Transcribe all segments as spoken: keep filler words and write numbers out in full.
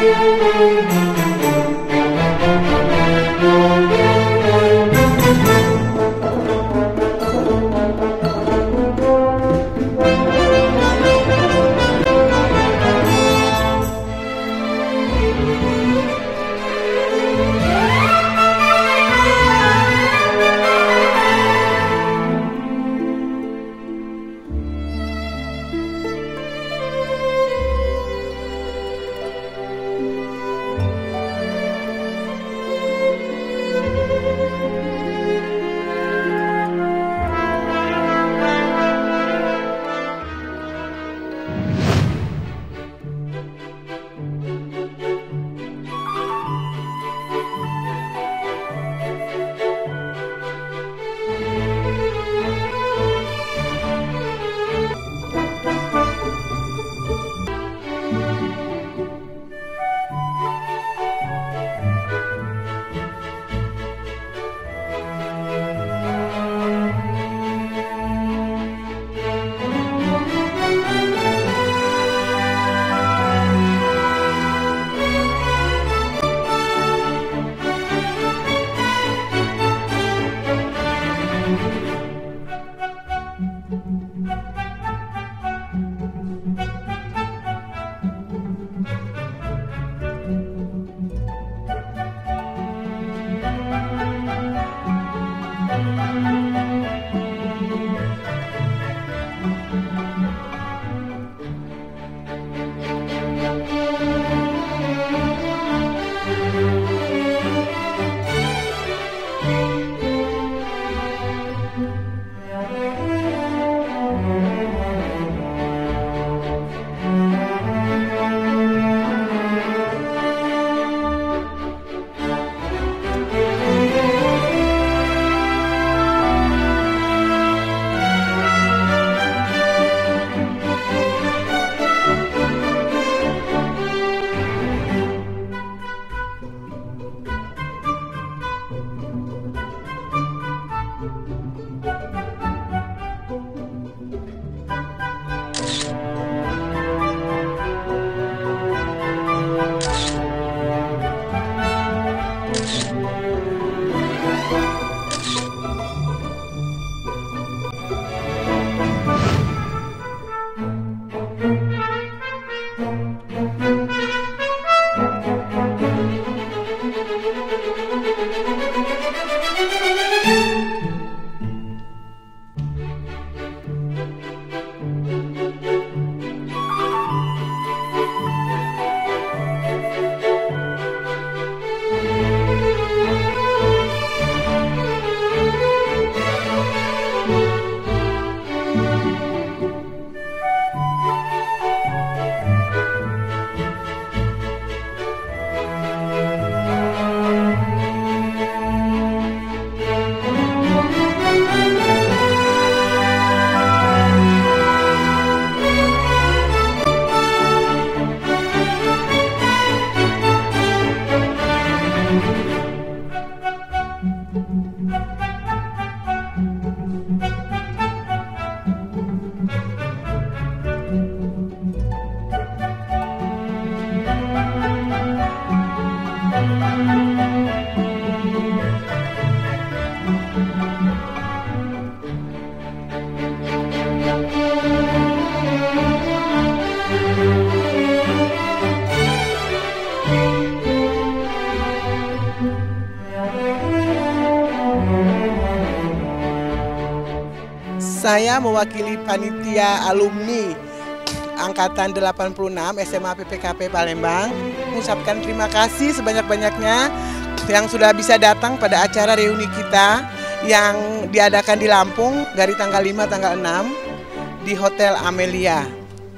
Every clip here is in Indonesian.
Saya mewakili panitia alumni Angkatan delapan puluh enam S M A P P K P Palembang mengucapkan terima kasih sebanyak-banyaknya yang sudah bisa datang pada acara reuni kita yang diadakan di Lampung dari tanggal lima tanggal enam di Hotel Amelia.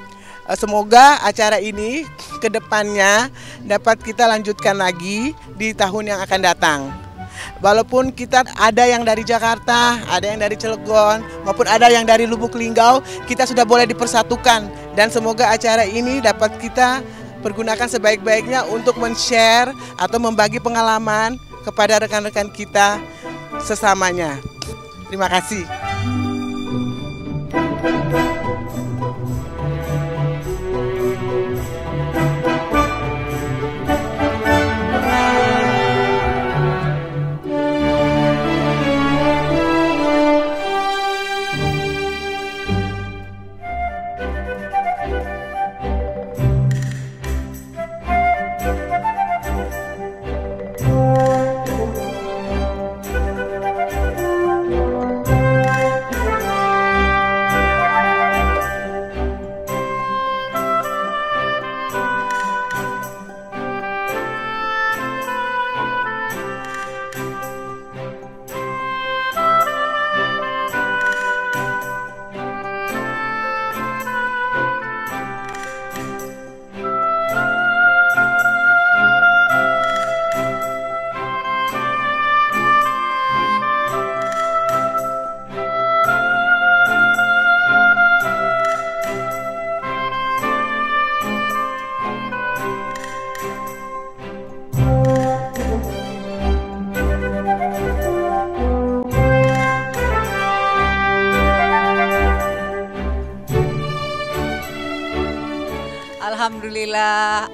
Semoga acara ini ke depannya dapat kita lanjutkan lagi di tahun yang akan datang. Walaupun kita ada yang dari Jakarta, ada yang dari Cilegon, maupun ada yang dari Lubuk Linggau, kita sudah boleh dipersatukan. Dan semoga acara ini dapat kita pergunakan sebaik-baiknya untuk men-share atau membagi pengalaman kepada rekan-rekan kita sesamanya. Terima kasih.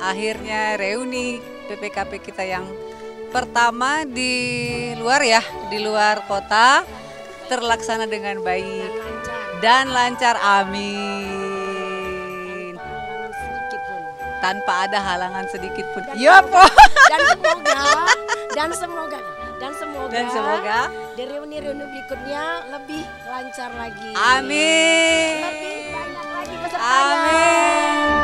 akhirnya reuni P P K P kita yang pertama di luar ya, di luar kota terlaksana dengan baik dan lancar, amin. Tanpa ada halangan sedikit pun. Ya, Po. Dan semoga dan semoga dan semoga Dan semoga di reuni-reuni berikutnya lebih lancar lagi. amin. Lebih banyak lagi pesertanya. Amin.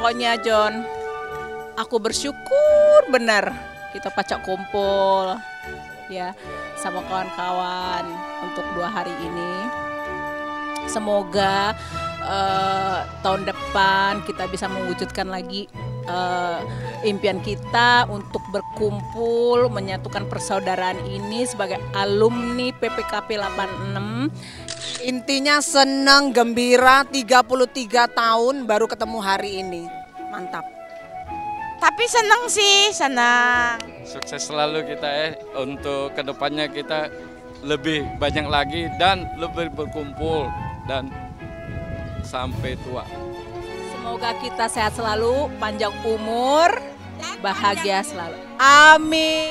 Pokoknya John, aku bersyukur benar kita pacak kumpul ya sama kawan-kawan untuk dua hari ini. Semoga uh, tahun depan kita bisa mewujudkan lagi uh, impian kita untuk berkumpul menyatukan persaudaraan ini sebagai alumni P P K P delapan enam. Intinya senang, gembira, tiga puluh tiga tahun baru ketemu hari ini. Mantap. Tapi senang sih, senang. Sukses selalu kita ya, untuk kedepannya kita lebih banyak lagi dan lebih berkumpul dan sampai tua. Semoga kita sehat selalu, panjang umur, bahagia selalu. Amin.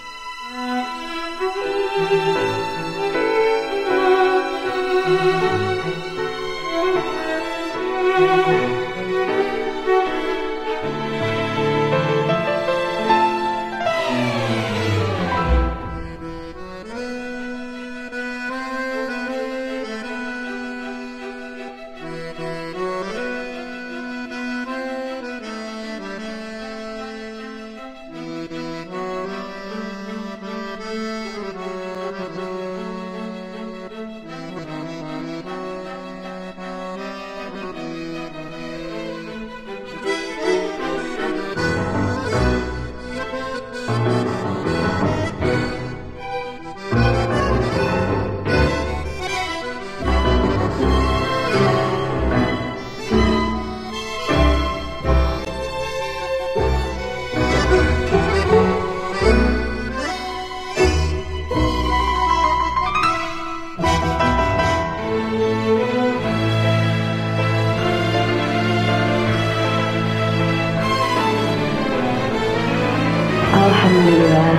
Alhamdulillah.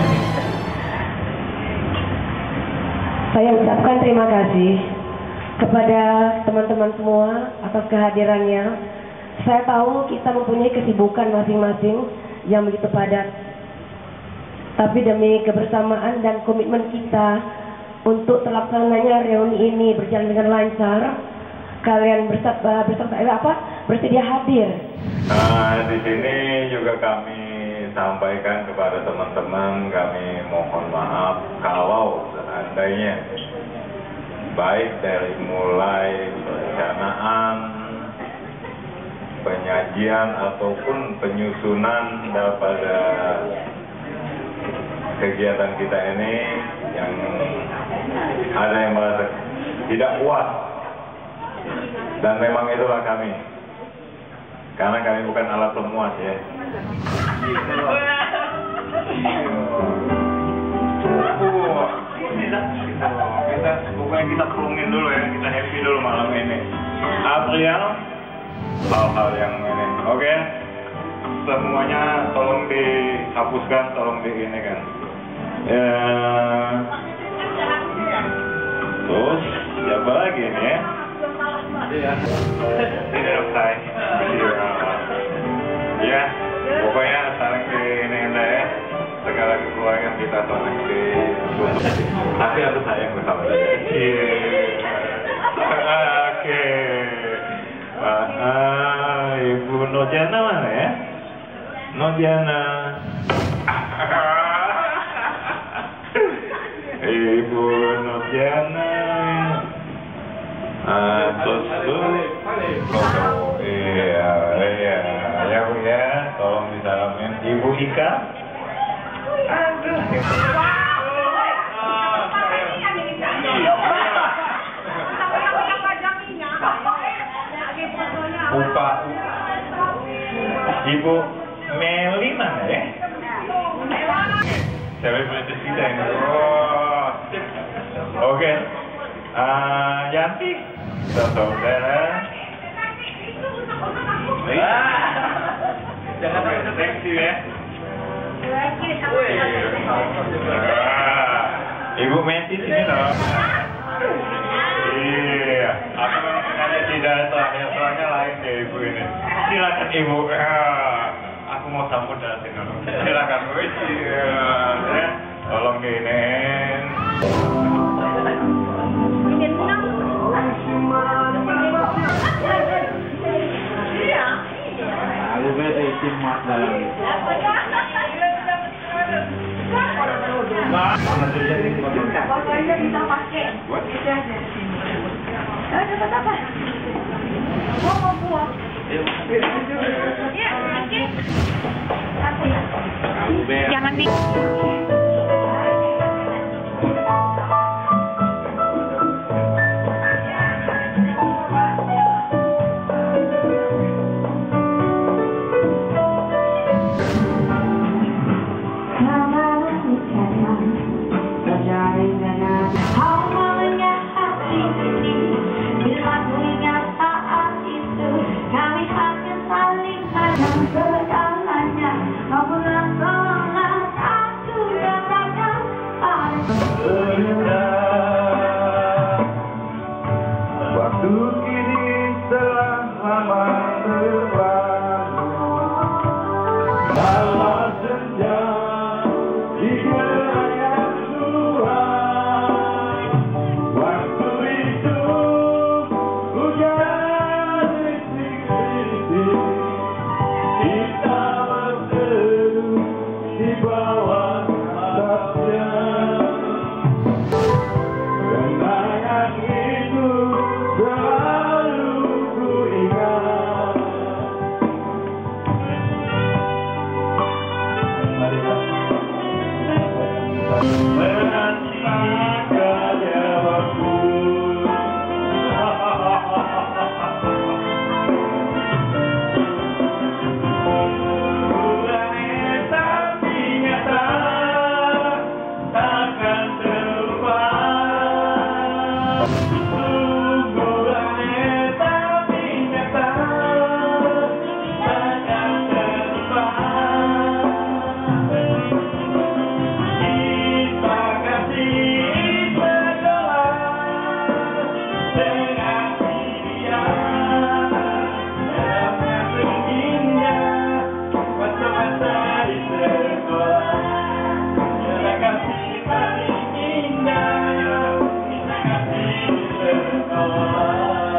Saya ucapkan terima kasih kepada teman-teman semua atas kehadirannya. Saya tahu kita mempunyai kesibukan masing-masing yang begitu padat. Tapi demi kebersamaan dan komitmen kita untuk terlaksananya reuni ini berjalan dengan lancar, kalian bersama, bersama apa? bersedia hadir. Nah, di sini juga kami sampaikan kepada teman-teman, kami mohon maaf kalau seandainya baik dari mulai perencanaan, penyajian ataupun penyusunan daripada kegiatan kita ini yang ada yang merasa tidak puas, dan memang itulah kami, karena kami bukan alat pemuas ya. Kita pokoknya kita kerungin dulu ya, kita happy dulu malam ini. April, hal-hal yang ini, oke? Okay? Semuanya tolong dihapuskan, tolong di ini kan. Ya. Terus siapa lagi ini ya? Iya. Tidak selesai. Ya, pokoknya saling di ini ya. Segala kekurangan kita saling di. Tapi harus sayang bersama saja. Iya. Oke. Ah, Ibu Nojana mana ya? Nojana. Ibu Nojana. Ah, terus tuh. Oh, iya, iya. Ya Bu ya, tolong disalamin. Ibu Ika. Aduh. Upa. Ibu Meli mana ya? Selebritis kita ini. Oh. Oke. Okay. Uh, Yanti. Saudara. Jangan okay, thank you ya. Ibu Menti sini loh. Iya, aku memang sengaja tidak terakhir, soalnya lain deh Ibu ini. Silakan Ibu. Aku mau sambut dari dulu. Silakan Bu. Ya, tolong giniin. Pokoknya bisa pakai. Itu aja. Oh, dapat apa? Buah mau buah. Ya, oke. Apa ya? Jangan di. Waktu kini telah lama berlalu, malam senja di gerayan Tuhan. Waktu itu hujan rintik-rintik, kita berseru di bawah atapnya. Kenangan itu selalu ku ingat. Menanti makanya waktu. Bukannya tapi nyata takkan terlupakan. Bukannya tapi nyata takkan terlupakan. Kita kasih sekolah dengan dia dalamnya sunyinya masa-masa di sekolah. Kita kasih paling indah, kita kasih di sekolah.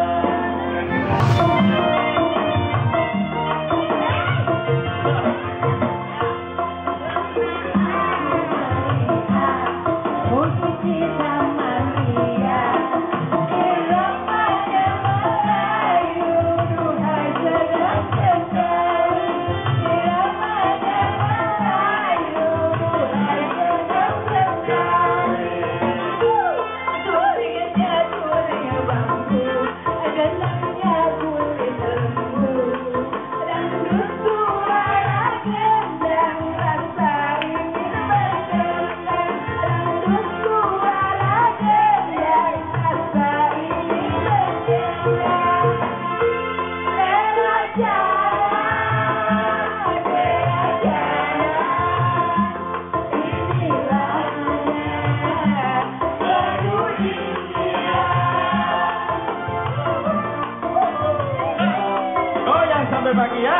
Goyang sampai pagi ya.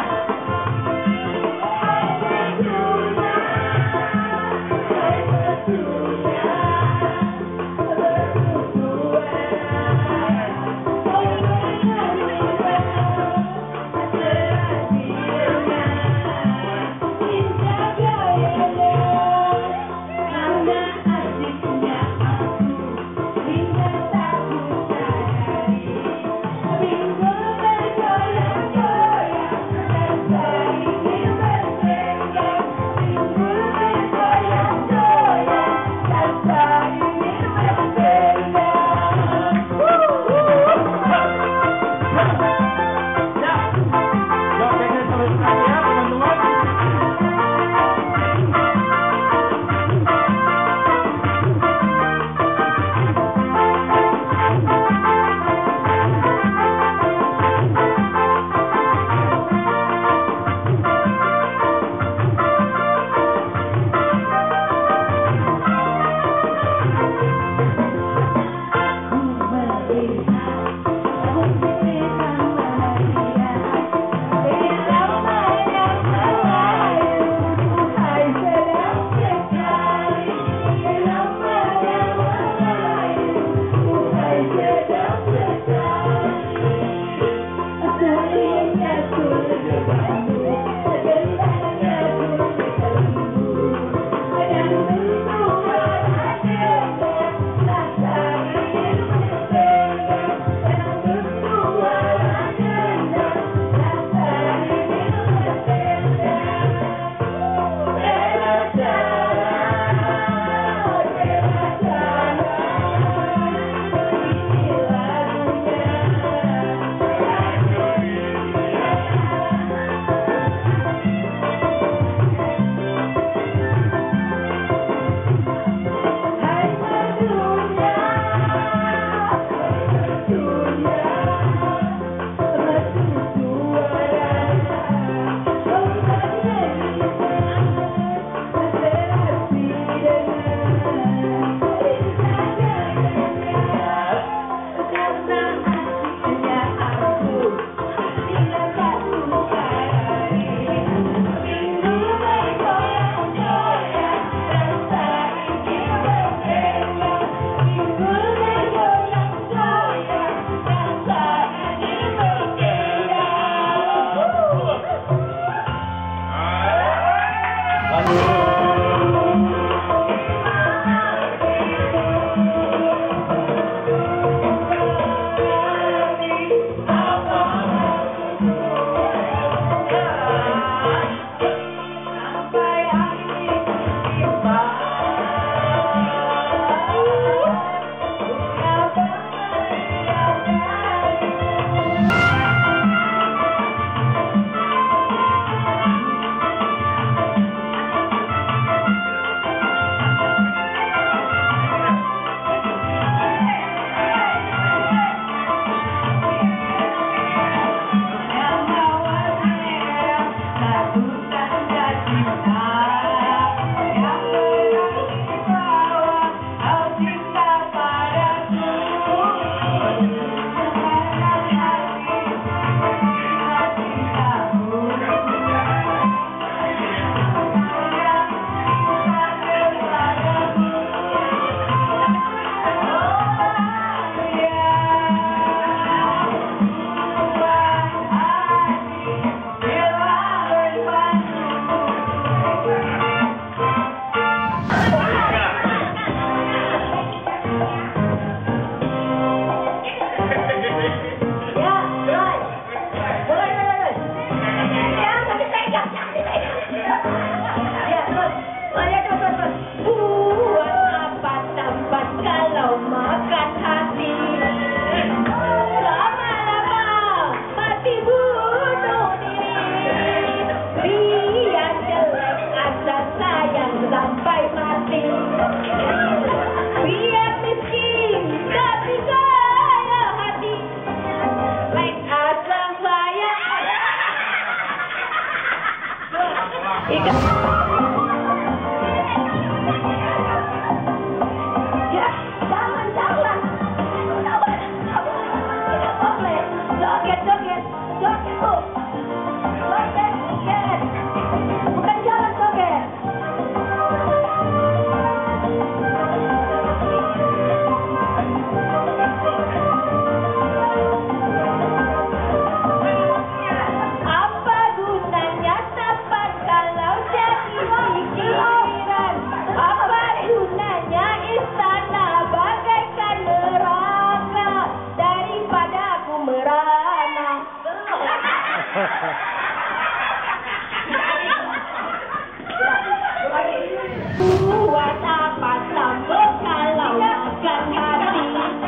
Buat apa sambut kalau makan hati?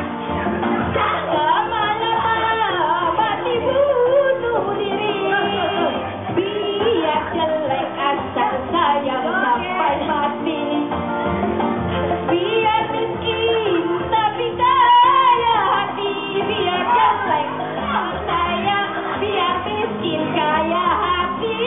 Lama-lama mati bunuh diri. Biar jelek asal sayang sampai mati. Biar miskin tapi kaya hati. Biar jelek sayang, biar miskin kaya hati.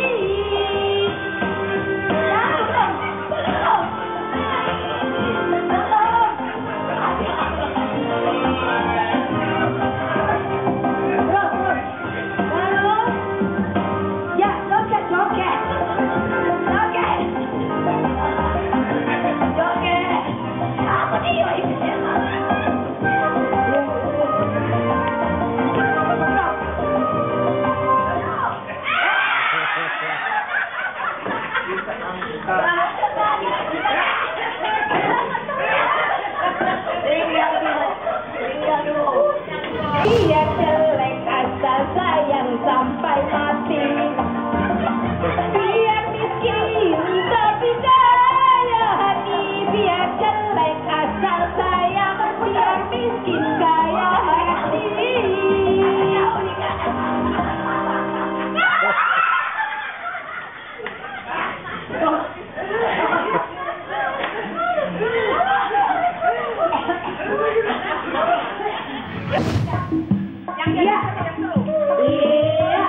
Biar jelek asal sayang sampai mati. Biar miskin tapi kaya hati. Biar jelek asal sayang, biar miskin kaya hati. Iya. Iya.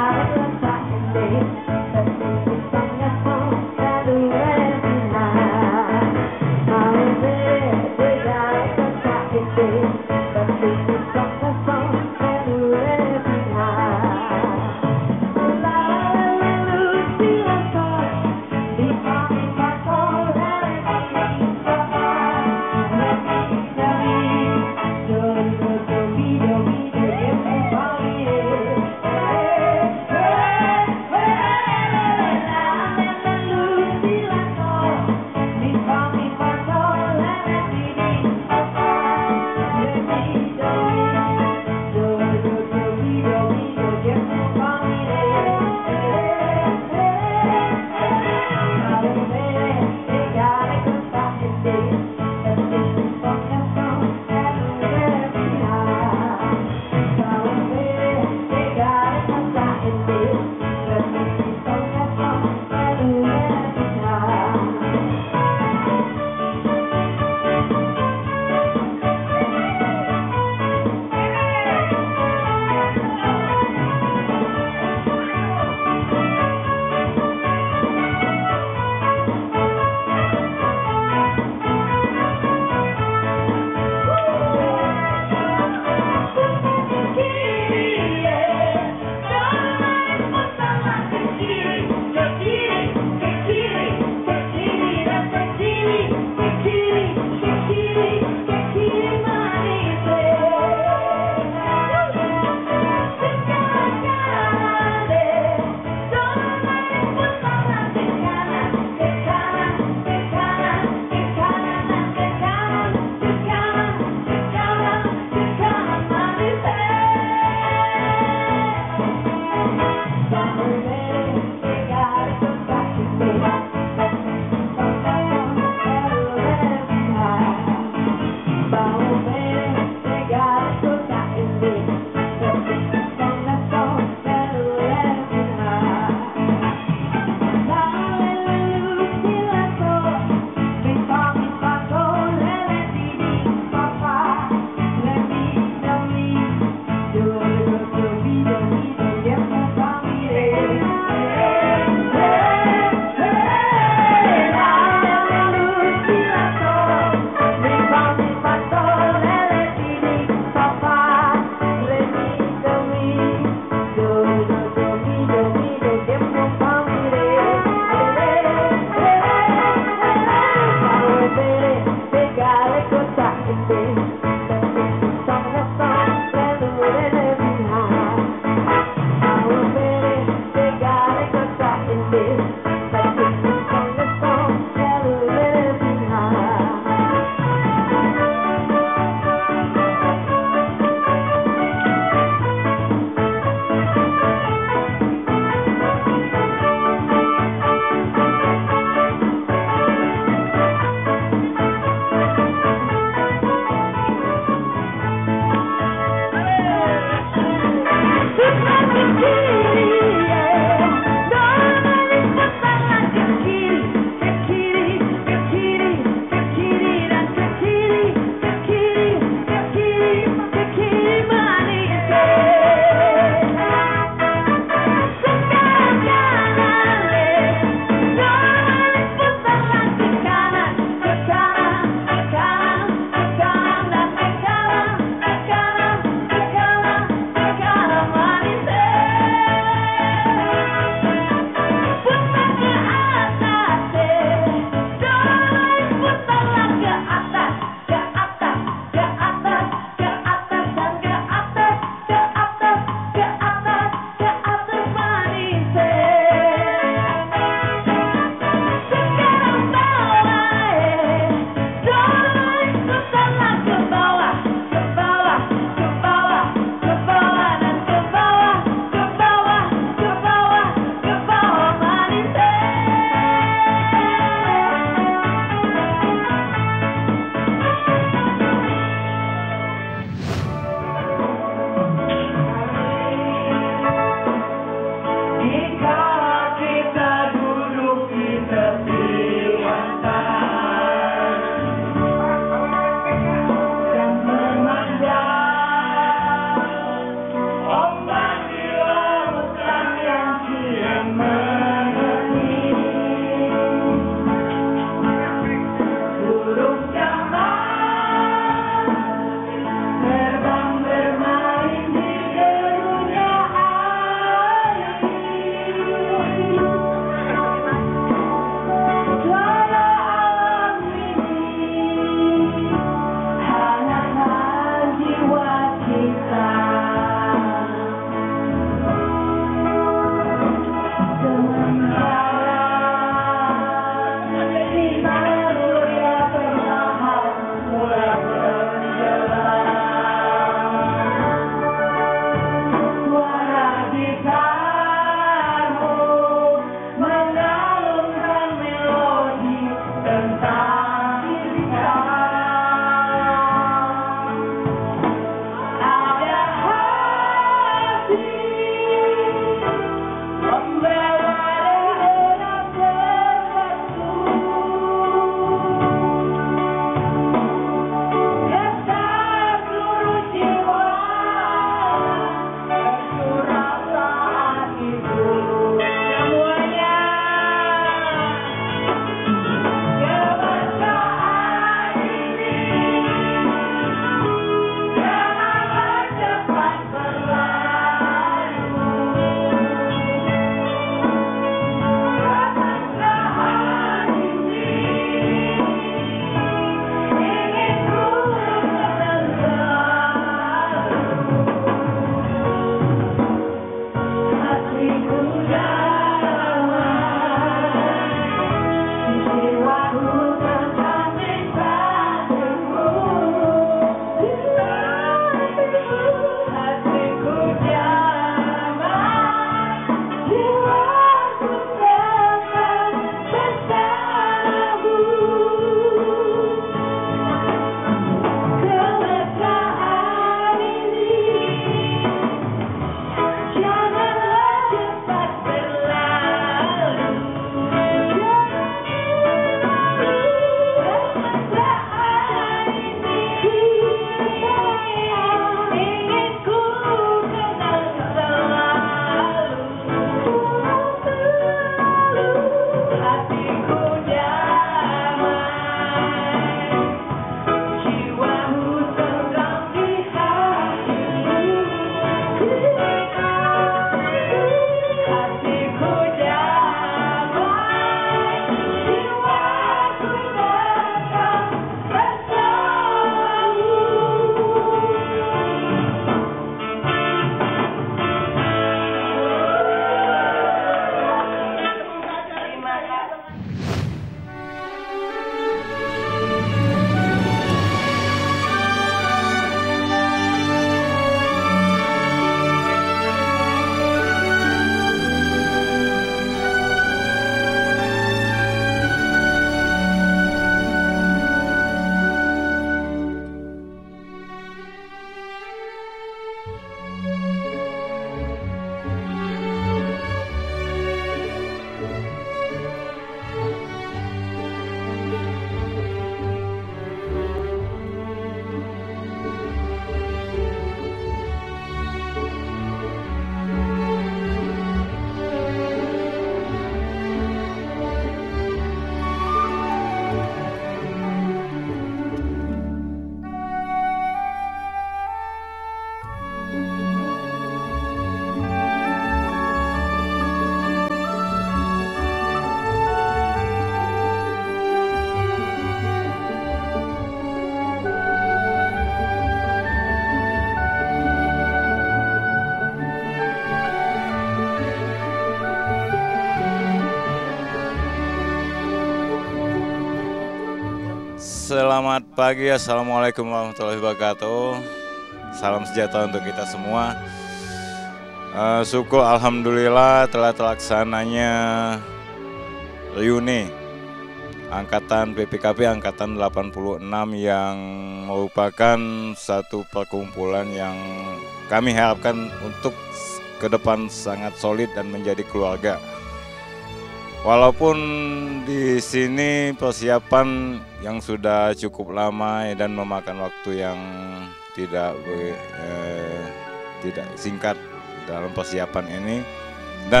selamat pagi. Assalamualaikum warahmatullahi wabarakatuh. Salam sejahtera untuk kita semua. Uh, syukur alhamdulillah telah terlaksananya reuni Angkatan P P K P Angkatan delapan puluh enam yang merupakan satu perkumpulan yang kami harapkan untuk ke depan sangat solid dan menjadi keluarga. Walaupun di sini persiapan yang sudah cukup lama dan memakan waktu yang tidak eh, tidak singkat dalam persiapan ini, dan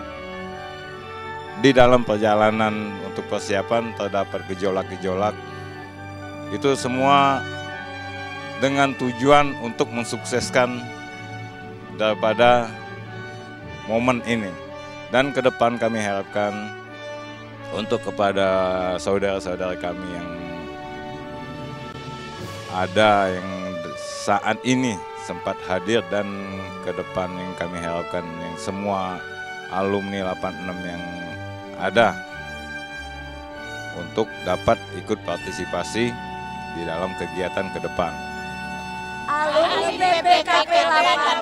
di dalam perjalanan untuk persiapan terdapat gejolak-gejolak, itu semua dengan tujuan untuk mensukseskan daripada momen ini. Dan ke depan kami harapkan untuk kepada saudara-saudara kami yang ada yang saat ini sempat hadir, dan ke depan yang kami harapkan yang semua alumni delapan puluh enam yang ada untuk dapat ikut partisipasi di dalam kegiatan ke depan. Alumni P P K P delapan